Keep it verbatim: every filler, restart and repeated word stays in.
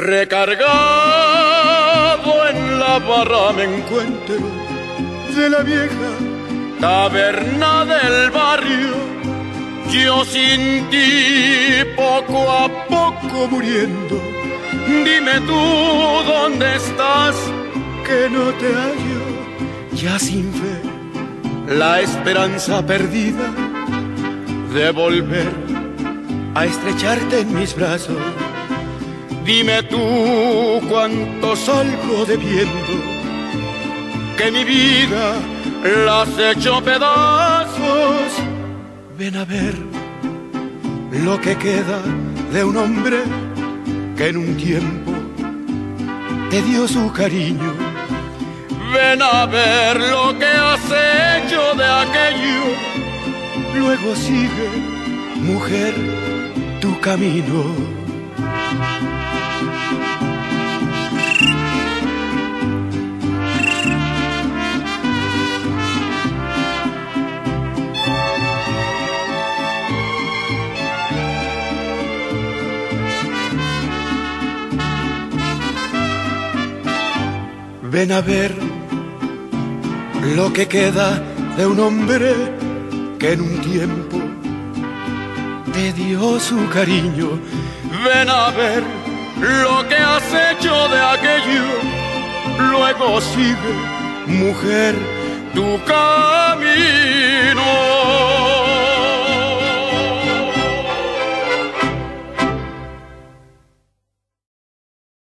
Recargado en la barra me encuentro de la vieja taberna del barrio. Yo sin ti poco a poco muriendo. Dime tú dónde estás, que no te hallo. Ya sin fe, la esperanza perdida de volver a estrecharte en mis brazos. Dime tú cuánto salgo debiendo, que mi vida la has hecho pedazos. Ven a ver lo que queda de un hombre que en un tiempo te dio su cariño. Ven a ver lo que has hecho de aquello. Luego sigue, mujer, tu camino. Ven a ver lo que queda de un hombre que en un tiempo te dio su cariño. Ven a ver lo que has hecho de aquello. Luego sigue, mujer, tu camino.